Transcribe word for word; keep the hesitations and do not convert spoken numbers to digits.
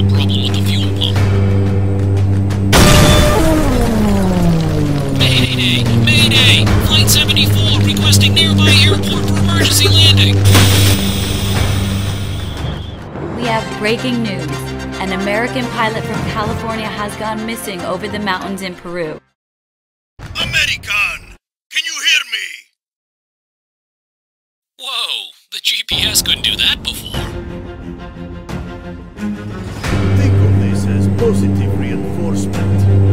a problem with the fuel pump. Mayday! Mayday! Flight seventy-four requesting nearby airport for emergency landing. We have breaking news. An American pilot from California has gone missing over the mountains in Peru. American! Can you hear me? Whoa! The G P S couldn't do that before. Think of this as positive reinforcement.